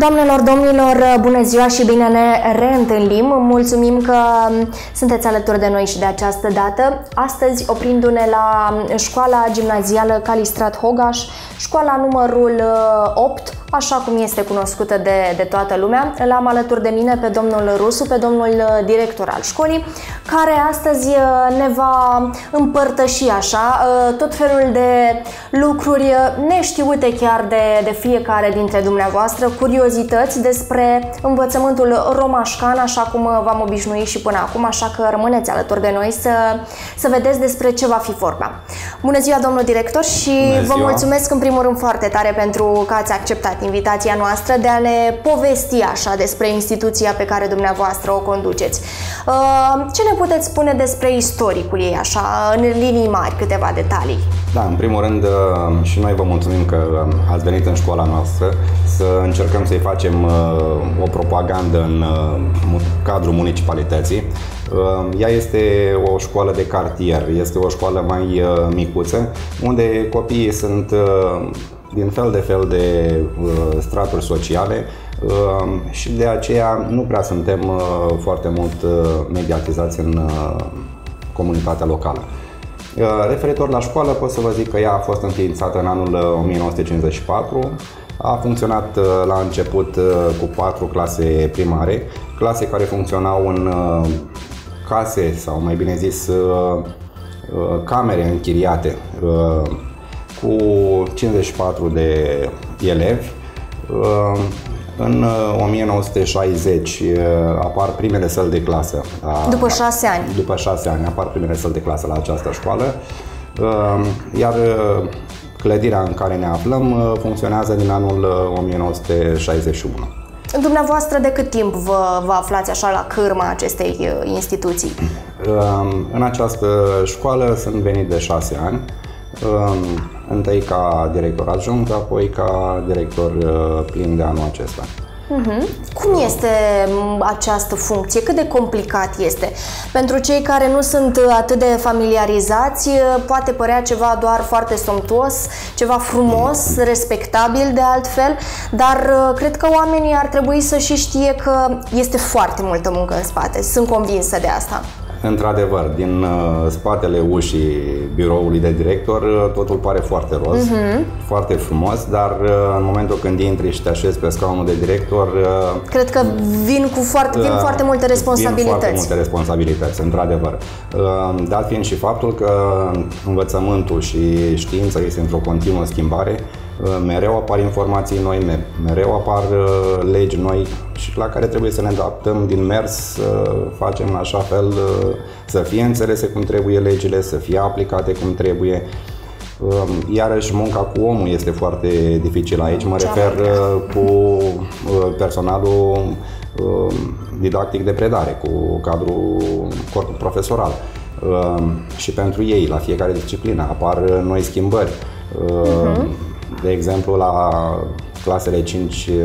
Doamnelor, domnilor, bună ziua și bine ne reîntâlnim. Mulțumim că sunteți alături de noi și de această dată. Astăzi, oprindu-ne la școala gimnazială Calistrat Hogaș, școala numărul 8, așa cum este cunoscută de toată lumea, l-am alături de mine pe domnul Rusu, pe domnul director al școlii, care astăzi ne va împărtăși așa tot felul de lucruri neștiute chiar de fiecare dintre dumneavoastră, curiozități despre învățământul romașcan, așa cum v-am obișnuit și până acum, așa că rămâneți alături de noi să vedeți despre ce va fi vorba. Bună ziua, domnul director, și vă mulțumesc în primul rând foarte tare pentru că ați acceptat invitația noastră de a ne povesti așa despre instituția pe care dumneavoastră o conduceți. Ce ne puteți spune despre istoricul ei, așa, în linii mari, câteva detalii? Da, în primul rând și noi vă mulțumim că ați venit în școala noastră să încercăm să-i facem o propagandă în cadrul municipalității. Ea este o școală de cartier, este o școală mai micuță, unde copiii sunt din fel de straturi sociale și de aceea nu prea suntem foarte mult mediatizați în comunitatea locală. Referitor la școală, pot să vă zic că ea a fost înființată în anul 1954, a funcționat la început cu 4 clase primare, clase care funcționau în case, sau mai bine zis camere închiriate, cu 54 de elevi. În 1960 apar primele săli de clasă. După 6 ani. După 6 ani apar primele săli de clasă la această școală, iar clădirea în care ne aflăm funcționează din anul 1961. Dumneavoastră, de cât timp vă aflați așa la cârma acestei instituții? În această școală sunt venit de 6 ani. Întâi ca director adjunct, apoi ca director plin de anul acesta. Cum este această funcție? Cât de complicat este? Pentru cei care nu sunt atât de familiarizați, poate părea ceva doar foarte somptuos, ceva frumos, respectabil de altfel, dar cred că oamenii ar trebui să și știe că este foarte multă muncă în spate. Sunt convinsă de asta. Într-adevăr, din spatele ușii biroului de director, totul pare foarte roz, foarte frumos, dar în momentul când intri și te așezi pe scaunul de director... Cred că vin foarte multe responsabilități. Vin foarte multe responsabilități, într-adevăr. Dat fiind și faptul că învățământul și știința este într-o continuă schimbare, mereu apar informații noi, mereu apar legi noi și la care trebuie să ne adaptăm din mers, să facem în așa fel să fie înțelese cum trebuie legile, să fie aplicate cum trebuie. Iarăși munca cu omul este foarte dificilă aici, mă refer cu personalul didactic de predare, cu corpul profesoral. Și pentru ei, la fiecare disciplină, apar noi schimbări. De exemplu, la clasele 5-7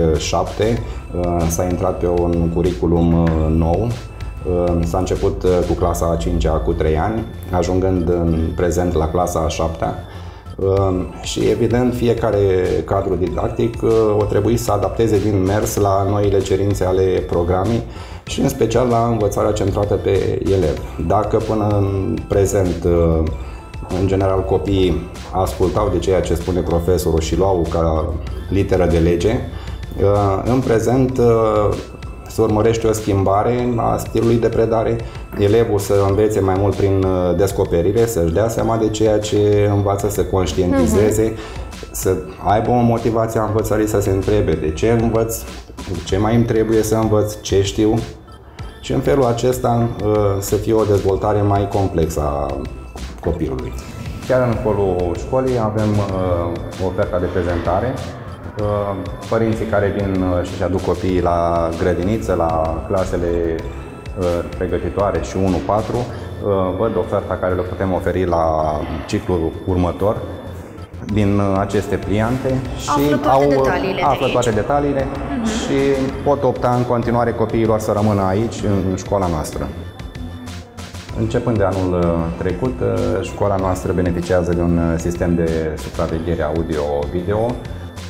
s-a intrat pe un curriculum nou. S-a început cu clasa a 5-a cu 3 ani, ajungând în prezent la clasa a 7-a. Și evident, fiecare cadru didactic o trebuie să adapteze din mers la noile cerințe ale programului și în special la învățarea centrată pe elev. Dacă până în prezent în general copiii ascultau de ceea ce spune profesorul și luau ca literă de lege, în prezent se urmărește o schimbare a stilului de predare, elevul să învețe mai mult prin descoperire, să-și dea seama de ceea ce învață, să conștientizeze, să aibă o motivație a învățării, să se întrebe de ce învăț, ce mai îmi trebuie să învăț, ce știu, și în felul acesta să fie o dezvoltare mai complexă a copilului. Chiar în holul școlii avem oferta de prezentare. Părinții care vin și aduc copiii la grădiniță, la clasele pregătitoare și 1-4, văd oferta care le putem oferi la ciclul următor din aceste pliante și află toate detaliile și pot opta în continuare copiilor să rămână aici, în școala noastră. Începând de anul trecut, școala noastră beneficiază de un sistem de supraveghere audio-video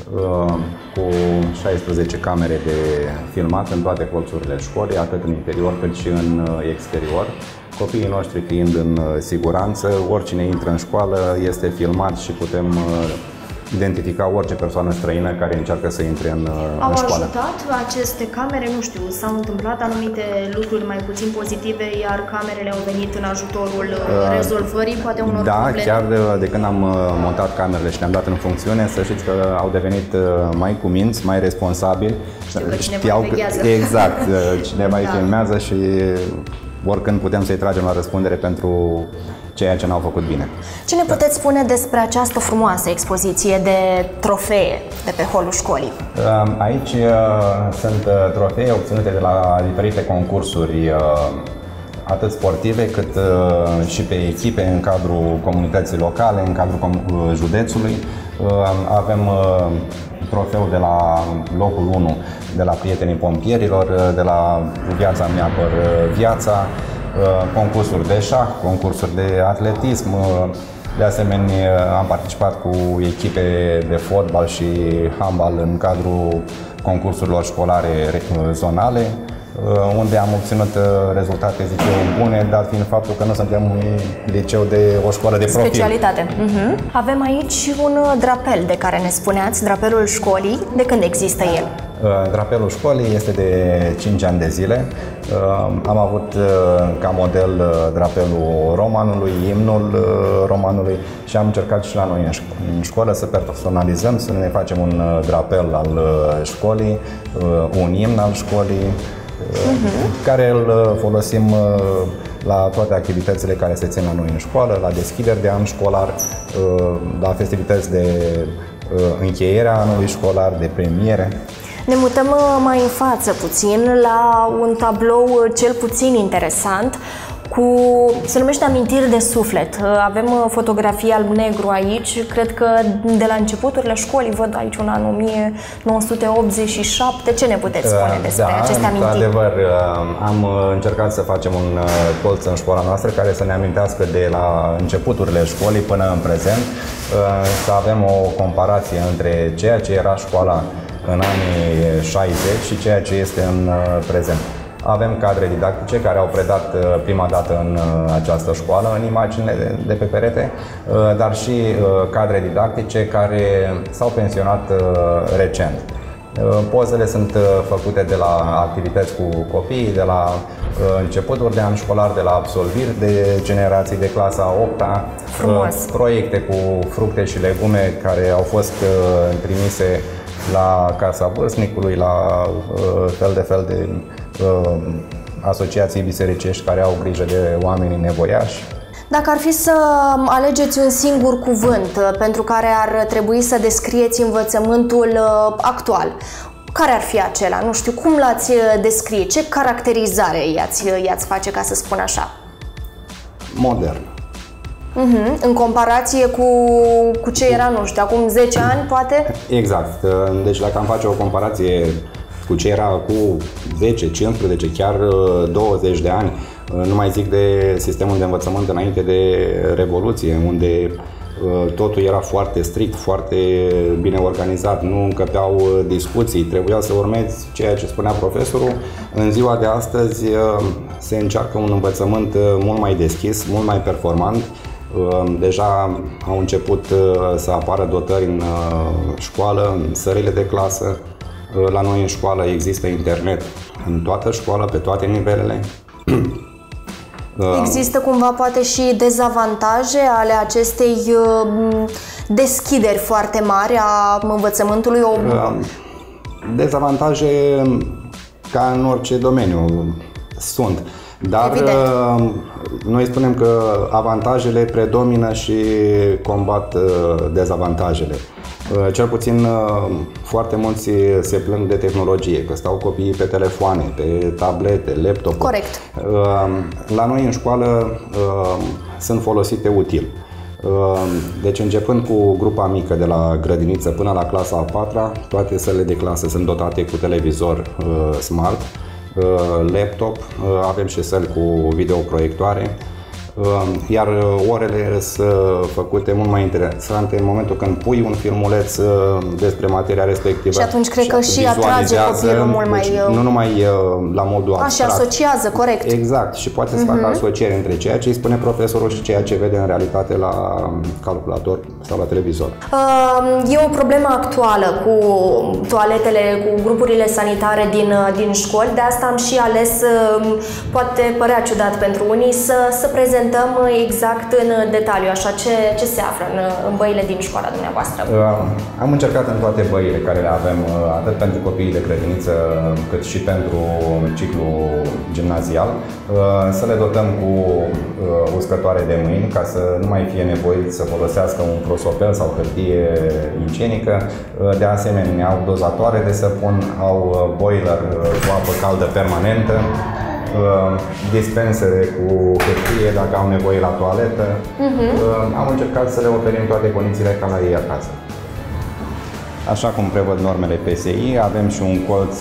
cu 16 camere de filmat în toate colțurile școlii, atât în interior cât și în exterior. Copiii noștri fiind în siguranță, oricine intră în școală este filmat și putem identifica orice persoană străină care încearcă să intre în școală. Au ajutat aceste camere, nu știu, s-au întâmplat anumite lucruri mai puțin pozitive, iar camerele au venit în ajutorul rezolvării poate unor probleme? Da, chiar de când am montat camerele și le-am dat în funcțiune, să știți că au devenit mai cuminți, mai responsabili. Știau că exact, cineva îi filmează și oricând putem să-i tragem la răspundere pentru ceea ce n-au făcut bine. Ce ne puteți spune despre această frumoasă expoziție de trofee de pe holul școlii? Aici sunt trofee obținute de la diferite concursuri, atât sportive cât și pe echipe în cadrul comunității locale, în cadrul județului. Avem trofeul de la locul 1 de la Prietenii Pompierilor, de la Viața mea apăr viața, concursuri de șah, concursuri de atletism. De asemenea, am participat cu echipe de fotbal și handbal în cadrul concursurilor școlare zonale, unde am obținut rezultate, zic eu, bune, dat fiind faptul că nu suntem un liceu de o școală de profil. Specialitate. Avem aici un drapel de care ne spuneați, drapelul școlii. De când există el? Drapelul școlii este de 5 ani de zile. Am avut ca model drapelul romanului, imnul romanului și am încercat și la noi în școală să personalizăm, să ne facem un drapel al școlii, un imn al școlii, care îl folosim la toate activitățile care se țin la noi în școală, la deschideri de an școlar, la festivități de încheiere a anului școlar, de premiere. Ne mutăm mai în față puțin la un tablou cel puțin interesant cu, se numește Amintiri de suflet. Avem fotografii alb-negru aici, cred că de la începuturile școlii, văd aici un an 1987. Ce ne puteți spune despre aceste amintiri? Într-adevăr, am încercat să facem un colț în școala noastră care să ne amintească de la începuturile școlii până în prezent, să avem o comparație între ceea ce era școala în anii 60 și ceea ce este în prezent. Avem cadre didactice care au predat prima dată în această școală, în imaginile de pe perete, dar și cadre didactice care s-au pensionat recent. Pozele sunt făcute de la activități cu copiii, de la începuturi de an școlar, de la absolviri de generații de clasa 8-a, proiecte cu fructe și legume care au fost trimise la Casa Vârstnicului, la fel de asociații bisericești care au grijă de oamenii nevoiași. Dacă ar fi să alegeți un singur cuvânt pentru care ar trebui să descrieți învățământul actual, care ar fi acela? Nu știu, cum l-ați descrie? Ce caracterizare i-ați face, ca să spun așa? Modern. În comparație cu ce era, nu știu, acum 10 ani, poate? Exact. Deci dacă am face o comparație cu ce era cu 10, 15, chiar 20 de ani, nu mai zic de sistemul de învățământ înainte de Revoluție, unde totul era foarte strict, foarte bine organizat, nu încăpeau discuții, trebuia să urmezi ceea ce spunea profesorul. În ziua de astăzi se încearcă un învățământ mult mai deschis, mult mai performant. Deja au început să apară dotări în școală, în sălile de clasă. La noi în școală există internet în toată școala, pe toate nivelele. Există cumva poate și dezavantaje ale acestei deschideri foarte mari a învățământului? Dezavantaje ca în orice domeniu sunt. Dar noi spunem că avantajele predomină și combat dezavantajele. Cel puțin foarte mulți se plâng de tehnologie, că stau copiii pe telefoane, pe tablete, laptop. Corect. La noi în școală sunt folosite util. Deci începând cu grupa mică de la grădiniță până la clasa a 4-a, toate sălile de clasă sunt dotate cu televizor smart, laptop, avem și săli cu videoproiectoare. Iar orele sunt făcute mult mai interesante în momentul când pui un filmuleț despre materia respectivă. Și atunci cred că și atrage copilul mult mai... Deci, nu numai la modul abstract. Și asociază, corect. Exact. Și poate să facă asocieri între ceea ce îi spune profesorul și ceea ce vede în realitate la calculator sau la televizor. E o problemă actuală cu toaletele, cu grupurile sanitare din școli. De asta am și ales, poate părea ciudat pentru unii, să prezentăm exact în detaliu, așa, ce se află în băile din școala dumneavoastră. Am încercat în toate băile care le avem, atât pentru copiii de grădiniță, cât și pentru ciclu gimnazial, să le dotăm cu uscătoare de mâini, ca să nu mai fie nevoit să folosească un prosopel sau hârtie igienică. De asemenea, au dozatoare de săpun, au boiler cu apă caldă permanentă, dispensere cu hârtie dacă au nevoie la toaletă. Am încercat să le oferim toate condițiile ca la ei acasă. Așa cum prevăd normele PSI, avem și un colț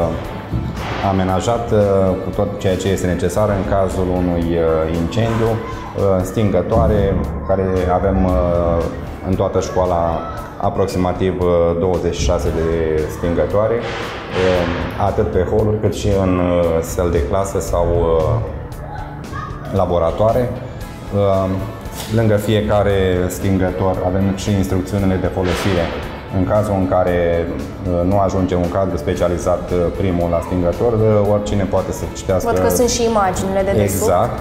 amenajat cu tot ceea ce este necesar în cazul unui incendiu, stingătoare, care avem în toată școala aproximativ 26 de stingătoare, atât pe holuri cât și în săli de clasă sau laboratoare. Lângă fiecare stingător avem și instrucțiunile de folosire. În cazul în care nu ajunge un cadru specializat primul la stingător, oricine poate să citească. Văd că sunt și imaginile de desubt. Exact.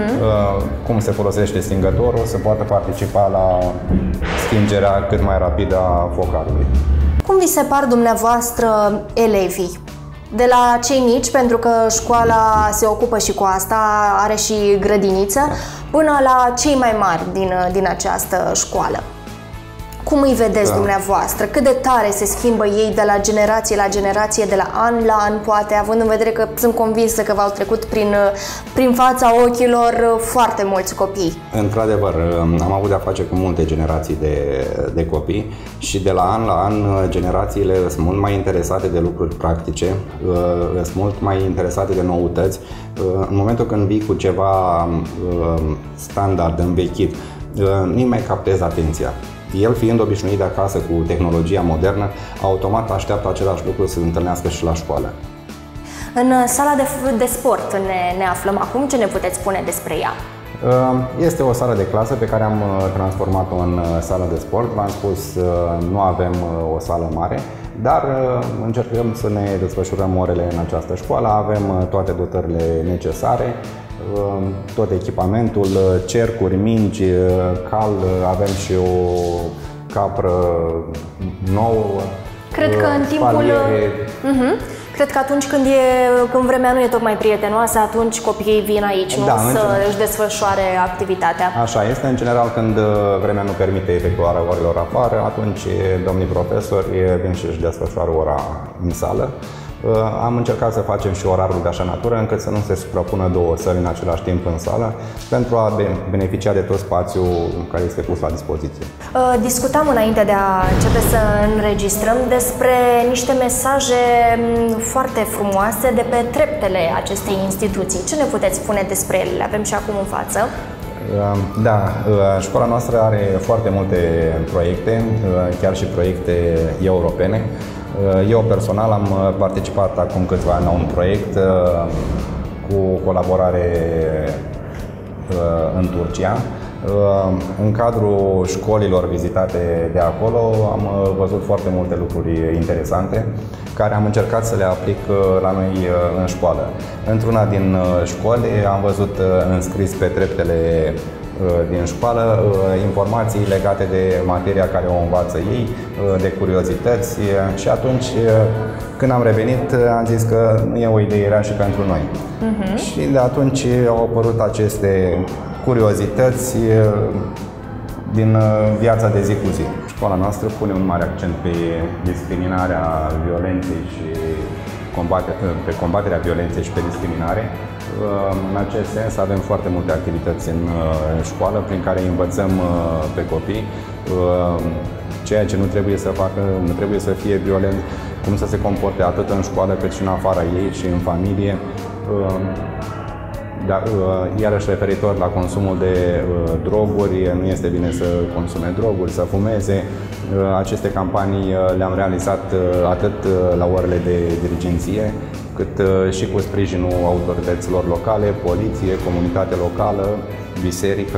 Cum se folosește stingătorul, să poată participa la stingerea cât mai rapidă a focarului. Cum vi se par dumneavoastră elevii? De la cei mici, pentru că școala se ocupă și cu asta, are și grădiniță, până la cei mai mari din această școală. Cum îi vedeți dumneavoastră? Cât de tare se schimbă ei de la generație la generație, de la an la an, poate, având în vedere că sunt convinsă că v-au trecut prin fața ochilor foarte mulți copii? Într-adevăr, am avut de-a face cu multe generații de copii și de la an la an generațiile sunt mult mai interesate de lucruri practice, sunt mult mai interesate de noutăți. În momentul când vii cu ceva standard, învechit, nu mai captezi atenția. El, fiind obișnuit de acasă cu tehnologia modernă, automat așteaptă același lucru să se întâlnească și la școală. În sala de sport ne aflăm acum. Ce ne puteți spune despre ea? Este o sală de clasă pe care am transformat-o în sală de sport. V-am spus, nu avem o sală mare, dar încercăm să ne desfășurăm orele în această școală. Avem toate dotările necesare, tot echipamentul, cercuri, mingi, cal, avem și o capră nouă. Cred că în timpul... Cred că atunci când vremea nu e tocmai prietenoasă, atunci copiii vin aici, nu? Să își desfășoare activitatea. Așa este. În general, când vremea nu permite efectuarea orilor afară, atunci domnii profesori vin și își desfășoară ora în sală. Am încercat să facem și orarul de așa natură încât să nu se suprapună două săli în același timp în sală, pentru a beneficia de tot spațiul care este pus la dispoziție. Discutam înainte de a începe să înregistrăm despre niște mesaje foarte frumoase de pe treptele acestei instituții. Ce ne puteți spune despre ele? Le avem și acum în față. Da, școala noastră are foarte multe proiecte, chiar și proiecte europene. Eu personal am participat acum câțiva ani la un proiect cu colaborare în Turcia. În cadrul școlilor vizitate de acolo am văzut foarte multe lucruri interesante care am încercat să le aplic la noi în școală. Într-una din școli am văzut înscris pe treptele din școală informații legate de materia care o învață ei, de curiozități, și atunci când am revenit am zis că nu e o idee rea și pentru noi. Și de atunci au apărut aceste curiozități din viața de zi cu zi. Școala noastră pune un mare accent pe discriminarea violenței și pe combaterea violenței și pe discriminare. În acest sens avem foarte multe activități în școală prin care învățăm pe copii ceea ce nu trebuie să facă, nu trebuie să fie violent, cum să se comporte atât în școală cât și în afara ei și în familie. dar iarăși referitor la consumul de droguri, nu este bine să consume droguri, să fumeze. Aceste campanii le-am realizat atât la orele de dirigenție, cât și cu sprijinul autorităților locale, poliție, comunitate locală, biserică.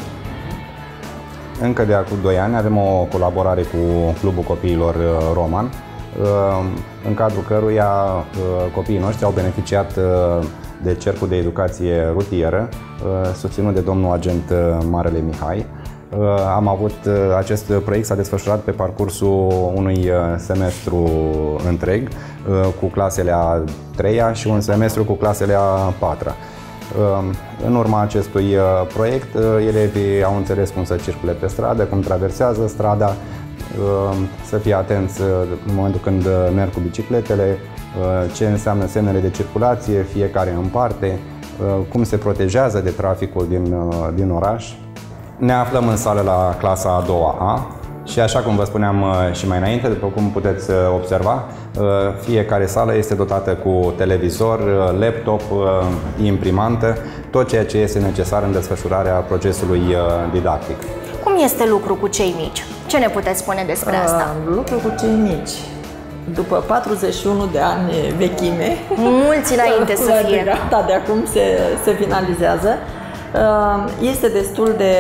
Încă de acum 2 ani avem o colaborare cu Clubul Copiilor Roman, în cadrul căruia copiii noștri au beneficiat de Cercul de Educație Rutieră, susținut de domnul agent Marele Mihai. Am avut acest proiect s-a desfășurat pe parcursul unui semestru întreg, cu clasele a 3-a și un semestru cu clasele a 4-a. În urma acestui proiect, elevii au înțeles cum să circule pe stradă, cum traversează strada, să fie atenți în momentul când merg cu bicicletele, ce înseamnă semnele de circulație, fiecare în parte, cum se protejează de traficul din oraș. Ne aflăm în sală la clasa a 2-a și așa cum vă spuneam și mai înainte, după cum puteți observa, fiecare sală este dotată cu televizor, laptop, imprimantă, tot ceea ce este necesar în desfășurarea procesului didactic. Cum este lucru cu cei mici? Ce ne puteți spune despre asta? Lucru cu cei mici. După 41 de ani vechime, mulți înainte să fie. Gata, de acum se finalizează. Este destul de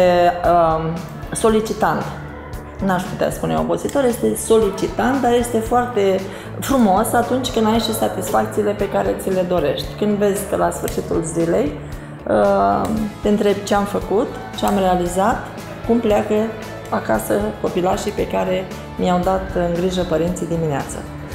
solicitant. N-aș putea spune obositor, este solicitant, dar este foarte frumos atunci când ai și satisfacțiile pe care ți le dorești. Când vezi că la sfârșitul zilei te întrebi ce am făcut, ce am realizat, cum pleacă acasă copilașii pe care mi-au dat în grijă părinții dimineața.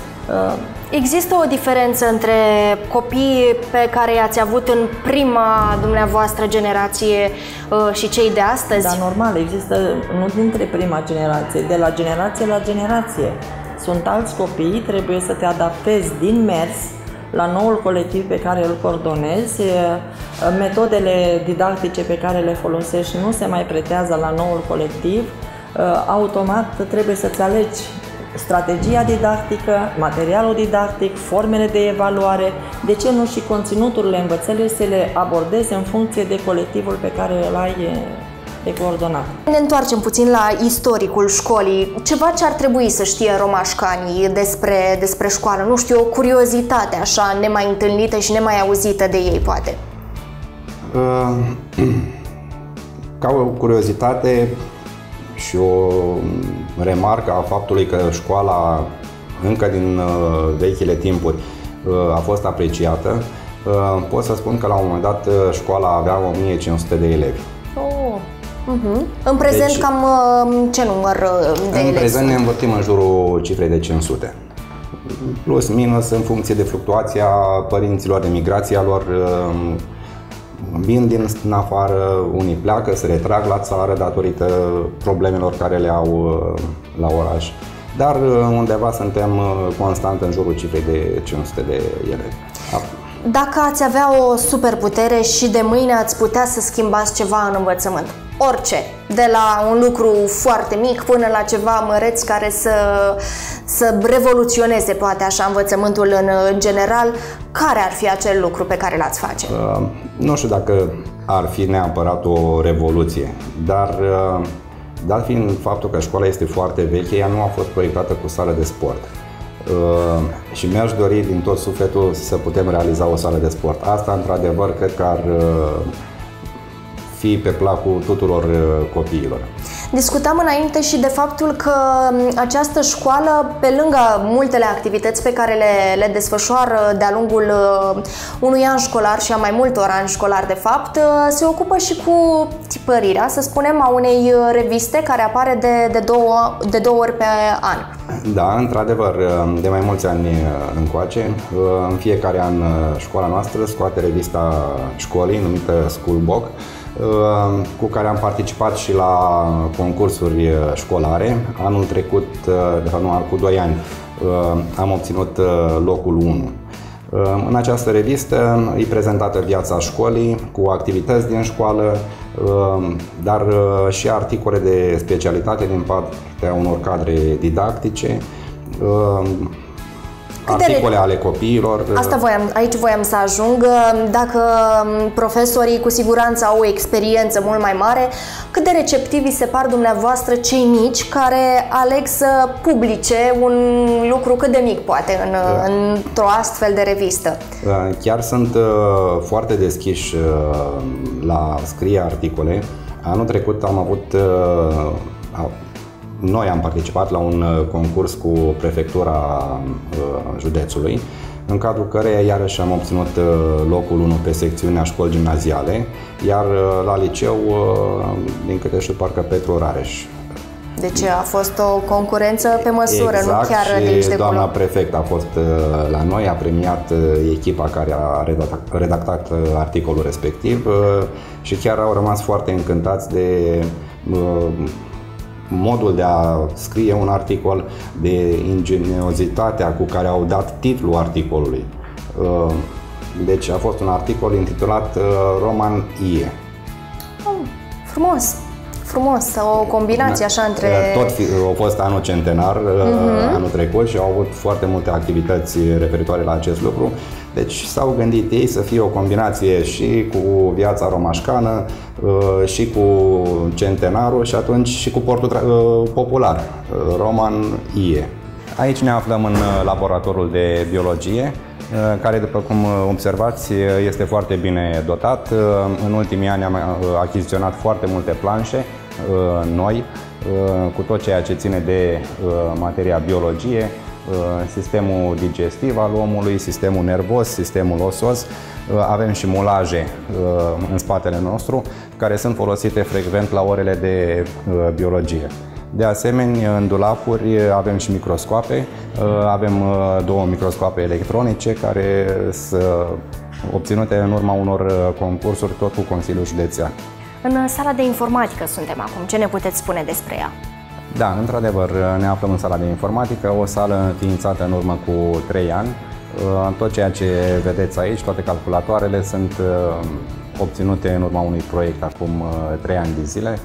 Există o diferență între copiii pe care i-ați avut în prima dumneavoastră generație și cei de astăzi? Da, normal, există, nu dintre prima generație, de la generație la generație. Sunt alți copii, trebuie să te adaptezi din mers la noul colectiv pe care îl coordonezi. Metodele didactice pe care le folosești nu se mai pretează la noul colectiv. Automat trebuie să-ți alegi strategia didactică, materialul didactic, formele de evaluare, de ce nu și conținuturile învățării să le abordezi în funcție de colectivul pe care îl ai de coordonat. Ne întoarcem puțin la istoricul școlii. Ceva ce ar trebui să știe romașcanii despre școală, nu știu, o curiozitate așa nemai întâlnită și nemai auzită de ei, poate. Ca o curiozitate și o remarcă a faptului că școala încă din vechile timpuri a fost apreciată, pot să spun că la un moment dat școala avea 1500 de elevi. În prezent deci, cam ce număr de elevi? În prezent ne învârtim în jurul cifrei de 500. Plus, minus, în funcție de fluctuația părinților, de migrația lor, vin din afară, unii pleacă, se retrag la țară datorită problemelor care le au la oraș. Dar undeva suntem constant în jurul cifrei de 500 de elevi. Dacă ați avea o superputere și de mâine ați putea să schimbați ceva în învățământ, orice, de la un lucru foarte mic până la ceva măreț care să revoluționeze poate așa învățământul în general, care ar fi acel lucru pe care l-ați face? Nu știu dacă ar fi neapărat o revoluție, dar dat fiind faptul că școala este foarte veche, ea nu a fost proiectată cu sală de sport. Și mi-aș dori din tot sufletul să putem realiza o sală de sport. Asta, într-adevăr, cred că ar fi pe placul tuturor copiilor. Discutam înainte și de faptul că această școală, pe lângă multele activități pe care le desfășoară de-a lungul unui an școlar și a mai multor ani școlari, de fapt, se ocupă și cu tipărirea, să spunem, a unei reviste care apare de două ori pe an. Da, într-adevăr, de mai mulți ani încoace, în fiecare an școala noastră scoate revista școlii, numită Schoolbook, cu care am participat și la concursuri școlare. Anul trecut, de fapt nu, cu 2 ani, am obținut locul 1. În această revistă e prezentată viața școlii, cu activități din școală, dar și articole de specialitate din partea unor cadre didactice. articole ale copiilor. Aici voiam să ajung. Dacă profesorii cu siguranță au o experiență mult mai mare, cât de receptivi se par dumneavoastră cei mici care aleg să publice un lucru cât de mic, poate, într-o astfel de revistă? Chiar sunt foarte deschiși la scrie articole. Anul trecut noi am participat la un concurs cu prefectura județului, în cadrul căreia iarăși am obținut locul 1 pe secțiunea școli gimnaziale, iar la liceu, din câte știu, parcă Petru Rareș. Deci a fost o concurență pe măsură, exact, nu chiar de aici de doamna acolo. prefect a fost la noi, a premiat echipa care a redactat articolul respectiv și chiar au rămas foarte încântați de modul de a scrie un articol, de ingeniozitatea cu care au dat titlul articolului. Deci a fost un articol intitulat Roman IE. Frumos! Frumos, o combinație așa între... A fost anul centenar, anul trecut, și au avut foarte multe activități referitoare la acest lucru. Deci s-au gândit ei să fie o combinație și cu viața romașcană, și cu centenarul, și atunci și cu portul popular, Roman IE. Aici ne aflăm în laboratorul de biologie, care, după cum observați, este foarte bine dotat. În ultimii ani am achiziționat foarte multe planșe noi, cu tot ceea ce ține de materia biologie, sistemul digestiv al omului, sistemul nervos, sistemul osos. Avem și mulaje în spatele nostru, care sunt folosite frecvent la orele de biologie. De asemenea, în dulapuri avem și microscoape. Avem 2 microscoape electronice care sunt obținute în urma unor concursuri, tot cu Consiliul Județean. În sala de informatică suntem acum. Ce ne puteți spune despre ea? Da, într-adevăr, ne aflăm în sala de informatică, o sală înființată în urmă cu 3 ani. Tot ceea ce vedeți aici, toate calculatoarele, sunt obținute în urma unui proiect acum 3 ani de zile.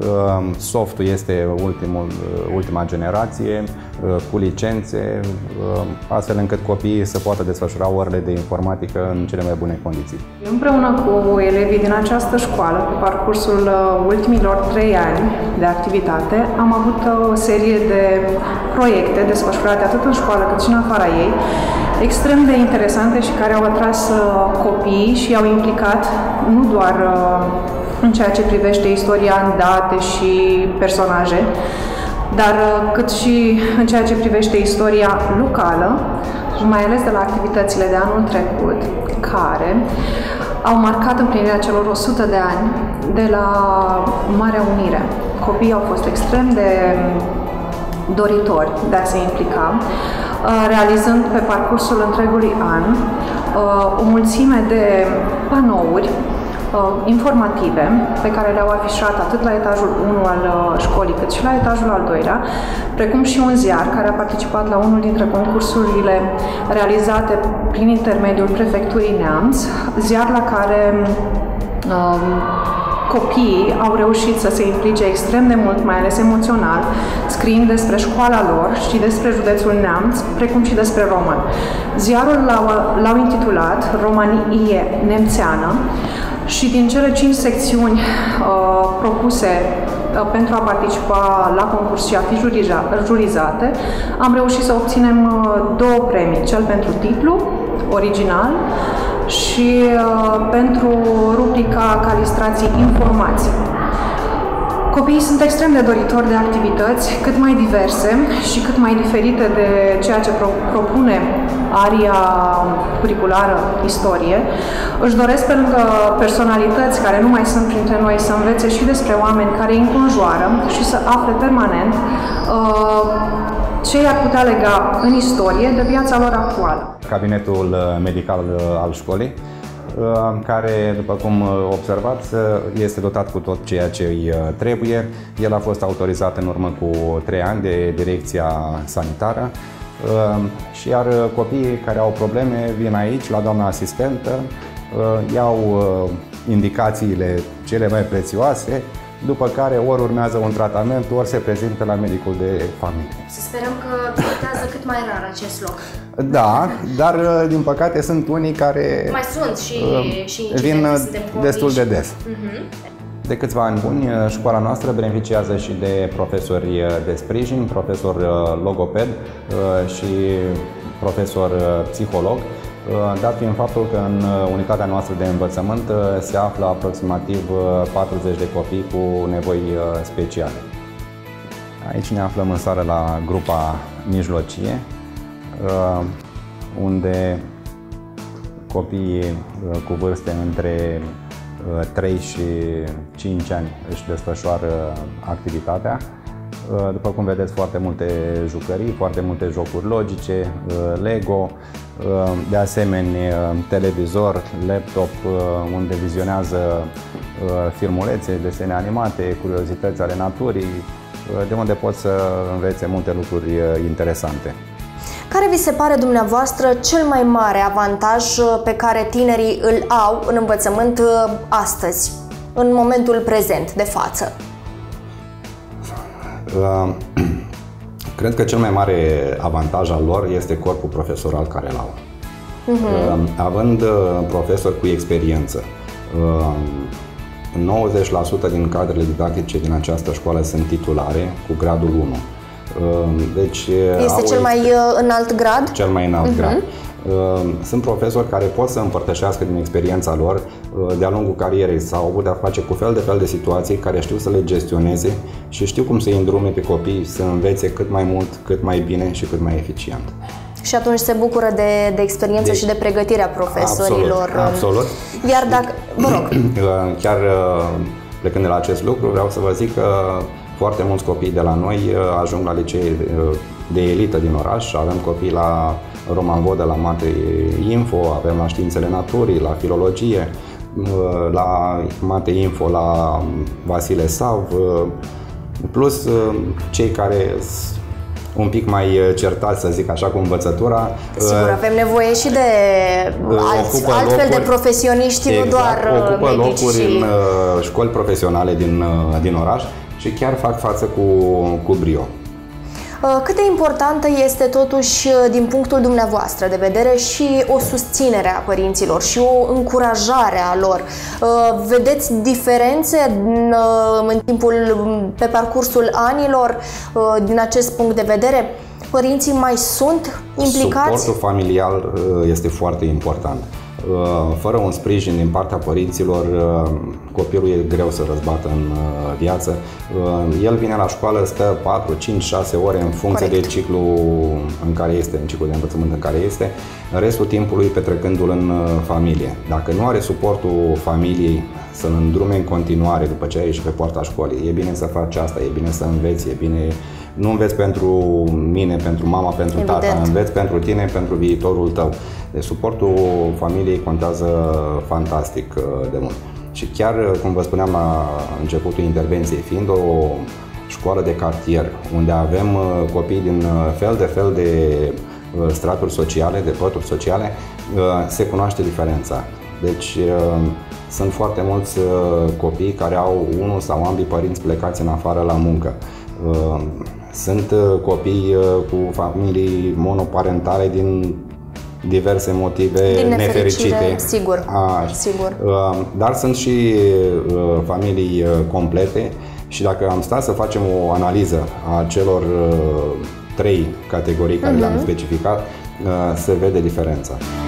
Softul este ultima generație, cu licențe, astfel încât copiii să poată desfășura orele de informatică în cele mai bune condiții. Împreună cu elevii din această școală, pe parcursul ultimilor 3 ani de activitate, am avut o serie de proiecte desfășurate atât în școală cât și în afara ei, extrem de interesante și care au atras copiii și i-au implicat nu doar în ceea ce privește istoria în date și personaje, dar cât și în ceea ce privește istoria locală, și mai ales de la activitățile de anul trecut, care au marcat împlinirea celor 100 de ani de la Marea Unire. Copiii au fost extrem de doritori de a se implica, realizând pe parcursul întregului an o mulțime de panouri informative pe care le-au afișat atât la etajul 1 al școlii cât și la etajul al 2-lea, precum și un ziar care a participat la unul dintre concursurile realizate prin intermediul Prefecturii Neamț, ziar la care copiii au reușit să se implice extrem de mult, mai ales emoțional, scriind despre școala lor și despre județul Neamț, precum și despre roman. Ziarul l-au intitulat Romanie Nemțeană și din cele 5 secțiuni propuse pentru a participa la concurs și a fi jurizate, am reușit să obținem 2 premii, cel pentru titlu original și pentru rubrica Calistrații Informații. Copiii sunt extrem de doritori de activități cât mai diverse și cât mai diferite de ceea ce propune aria curriculară istorie. Își doresc, pe lângă personalități care nu mai sunt printre noi, să învețe și despre oameni care îi înconjoară și să afle permanent ce i-ar putea lega în istorie de viața lor actuală. Cabinetul medical al școlii, care, după cum observați, este dotat cu tot ceea ce îi trebuie. El a fost autorizat în urmă cu 3 ani de Direcția Sanitară, și iar copiii care au probleme vin aici la doamna asistentă, iau indicațiile cele mai prețioase, după care ori urmează un tratament, ori se prezintă la medicul de familie. Să sperăm că tratează cât cât mai rar acest loc. Da, dar din păcate sunt unii care mai sunt și vin destul de des. De câțiva ani buni, școala noastră beneficiază și de profesori de sprijin, profesor logoped și profesor psiholog, dat fiind faptul că în unitatea noastră de învățământ se află aproximativ 40 de copii cu nevoi speciale. Aici ne aflăm în sală la grupa mijlocie, unde copiii cu vârste între 3 și 5 ani își desfășoară activitatea. După cum vedeți, foarte multe jucării, foarte multe jocuri logice, Lego, de asemenea televizor, laptop, unde vizionează filmulețe, desene animate, curiozități ale naturii, de unde pot să învețe multe lucruri interesante. Care vi se pare dumneavoastră cel mai mare avantaj pe care tinerii îl au în învățământ astăzi, în momentul prezent, de față? Cred că cel mai mare avantaj al lor este corpul profesoral care îl au. Având profesori cu experiență, 90% din cadrele didactice din această școală sunt titulare cu gradul 1. Deci, este cel mai înalt grad? Cel mai înalt grad. Sunt profesori care pot să împărtășească din experiența lor de-a lungul carierei sau au avut de-a face cu fel de fel de situații care știu să le gestioneze și știu cum să-i îndrume pe copii să învețe cât mai mult, cât mai bine și cât mai eficient. Și atunci se bucură de experiență și de pregătirea profesorilor. Absolut. Iar dacă... Vă rog. Chiar plecând de la acest lucru, vreau să vă zic că foarte mulți copii de la noi ajung la licee de elită din oraș. Avem copii la Roman Vodă, la Mate Info, avem la Științele Naturii, la Filologie, la Mate Info, la Vasile Sav, plus cei care un pic mai certați, să zic așa, cu învățătura. Sigur, avem nevoie și de altfel de profesioniști, exact, nu doar ocupă medici locuri în școli profesionale din oraș și chiar fac față cu brio. Cât de importantă este totuși din punctul dumneavoastră de vedere și o susținere a părinților și o încurajare a lor? Vedeți diferențe pe parcursul anilor din acest punct de vedere? Părinții mai sunt implicați? Suportul familial este foarte important. Fără un sprijin din partea părinților, copilul e greu să răzbată în viață. El vine la școală, stă 4, 5, 6 ore în funcție de ciclu în care este, în ciclul de învățământ în care este, restul timpului petrecându-l în familie. Dacă nu are suportul familiei să-l îndrume în continuare după ce a ieșit pe poarta școlii, e bine să faci asta, e bine să înveți, e bine... Nu înveți pentru mine, pentru mama, pentru tata, înveți pentru tine, pentru viitorul tău. Deci suportul familiei contează fantastic de mult. Și chiar, cum vă spuneam la începutul intervenției, fiind o școală de cartier, unde avem copii din fel de straturi sociale, de pături sociale, se cunoaște diferența. Deci sunt foarte mulți copii care au unul sau ambii părinți plecați în afară la muncă. Sunt copii cu familii monoparentale din diverse motive nefericite. Sigur, sigur. Dar sunt și familii complete și dacă am stat să facem o analiză a celor 3 categorii care le-am specificat, se vede diferența.